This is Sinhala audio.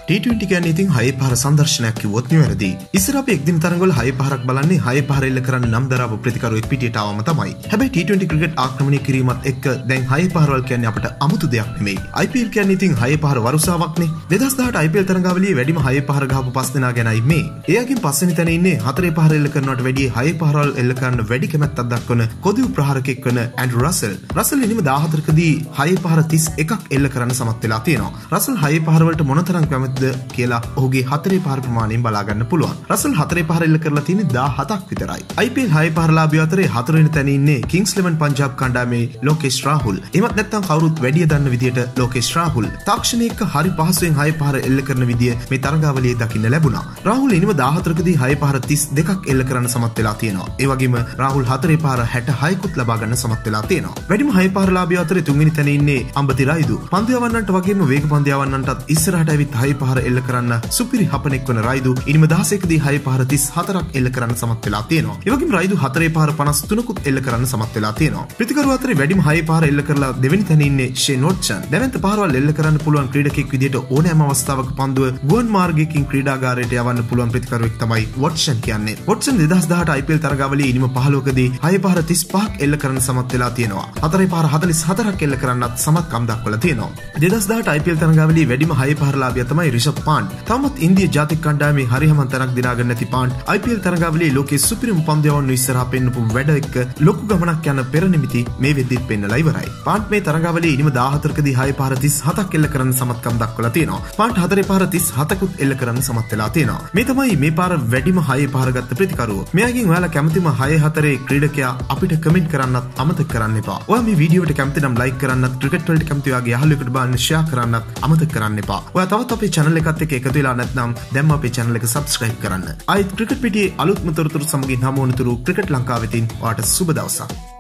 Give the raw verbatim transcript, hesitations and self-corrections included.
टी ट्वेंटी කියන්නේ ඉතින් හය පහර සංදර්ශනයක් කිව්වොත් නිවැරදි. ඉස්සර අපි එක්දින තරඟවල හය පහරක් බලන්නේ හය පහර එල්ල කරන්න නම් දරාපු ප්‍රතිකරුවෙක් පිටියට ආවම තමයි. හැබැයි टी ट्वेंटी ක්‍රිකට් ආක්‍රමණය කිරීමත් එක්ක දැන් හය පහරවල් කියන්නේ අපට අමුතු දෙයක් නෙමෙයි. I P L කියන්නේ ඉතින් හය පහර වරුසාවක්නේ. දෙදහස් දහඅට I P L තරඟාවලියේ වැඩිම හය පහර ගහපු පස් දෙනා ගැනයි මේ. එයාගෙන් පස්වෙනි තැන ඉන්නේ හතරේ පහර එල්ල කරනවට වැඩිය හය පහරවල් එල්ල කරන්න වැඩි කැමැත්තක් දක්වන කොදිව් ප්‍රහාරකෙක් වන ඇන්ඩ්‍රු රසල්. රසල් ඉනිම දාහතරකදී හය පහර තිස් එකක් එල්ල කරන්න සමත් වෙලා තියෙනවා. රසල් හය පහර වලට මොනතරම් කැමැත්තද කියලා ඔහුගේ හතරේ පහර ප්‍රමාණයෙන් බලා ගන්න පුළුවන්. රසල් හතරේ පහර එල්ල කරලා තියෙන්නේ දහහතක් විතරයි. I P L හය පහරලාභිය අතරේ හතරවෙනි තැන ඉන්නේ කිංස් ඉලෙවන් පංජාබ් කණ්ඩායමේ ලෝකේෂ් රාහුල්. එමත් නැත්නම් කවුරුත් වැඩිය දන්න විදියට ලෝකේෂ් රාහුල් තාක්ෂණික හරි පහසුවෙන් හය පහර එල්ල කරන විදිය මේ තරඟාවලියේ දකින්න ලැබුණා. රාහුල් ඉනිම දහහතරකදී හය පහර තිස් දෙකක් එල්ල කරන්න සමත් වෙලා තියෙනවා. ඒ වගේම රාහුල් හතරේ පහර හැටහයකුත් ලබා ගන්න සමත් වෙලා තියෙනවා. වැඩිම හය පහරලාභිය අතරේ තුන්වෙනි තැන ඉන්නේ අම්බති රයිදු. පන්දු යවන්නන්ට වගේම වේග පන්දු යවන්නන්ටත් ඉස්සරහට ඇවිත් හය පහර එල්ල කරන්න සුපිරි හපනෙක් වන රයිදු ඉනිම දහසකදී හය පහර තිස් හතරක් එල්ල කරන්න සමත් වෙලා තියෙනවා. ඒ වගේම රයිදු හතරේ පහර පනස් තුනකුත් එල්ල කරන්න සමත් වෙලා තියෙනවා. ප්‍රතිකරු අතරේ වැඩිම හය පහර එල්ල කරලා දෙවෙනි තැන ඉන්නේ ෂේන් වොට්සන්. දැවැන්ත පහරවල් එල්ල කරන්න පුළුවන් ක්‍රීඩකෙක් විදියට ඕනෑම අවස්ථාවක පන්දුව ගුවන් මාර්ගයකින් ක්‍රීඩාගාරයට යවන්න පුළුවන් ප්‍රතිකරුවෙක් තමයි වොට්සන් කියන්නේ. වොට්සන් දෙදහස් දහඅට I P L තරඟාවලියේ ඉනිම පහළොවකදී හය පහර තිස් පහක් එල්ල කරන්න සමත් වෙලා තියෙනවා. හතරේ පහර හතළිස් හතරක් එල්ල කරන්නත් සමත්කම් දක්වලා තියෙනවා. දෙදහස් දහඅට I P L තරඟාවලියේ වැඩිම හය පහරලාභියා තමයි රිෂබ් පාන්ට්. තවමත් ඉන්දිය ජාතික කණ්ඩායමේ හරියමන් තැනක් දිනාගෙන නැති පාන්ට් I P L තරඟාවලියේ ලෝකයේ සුපිරිම පන්දු යවන්න ඉස්සරහා පෙන්නපු වැඩ එක්ක ලොකු ගමනක් යන පෙර නිමිති මේ වෙද්දිත් පෙන්නලා ඉවරයි. පාන්ට් මේ තරඟාවලියේ ඉනිම දහහතරකදී හය පහර තිස් හතක් එල්ල කරන්න සමත්කම් දක්වලා තියෙනවා. පාන්ට් හතරේ පහර තිස් හතකුත් එල්ල කරන්න සමත් වෙලා තියෙනවා. මේ තමයි මේ පාර වැඩිම හය පහර ගත්ත ප්‍රතිකරුව. මෙයාගෙන් ඔයාලා කැමතිම හය හතරේ ක්‍රීඩකයා අපිට කමෙන්ට් කරන්නත් අමතක කරන්න එපා. ඔයා මේ වීඩියෝවට කැමති නම් ලයික් කරන්නත්, ක්‍රිකට් වලට කැමති ඔයාගේ යාළුවෙකුට බලන්න ෂෙයා කරන්නත් අමතක කරන්න එපා. ඔයා තවත් අපේ channel එකත් එක්ක එකතු වෙලා නැත්නම් දැන්ම අපේ channel එක subscribe කරන්න. ආයිත් ක්‍රිකට් පිටියේ අලුත්ම තොරතුරු සමගින් හමු වනතුරු ක්‍රිකට් ලංකාවෙතින් ඔයාට සුබ දවසක්.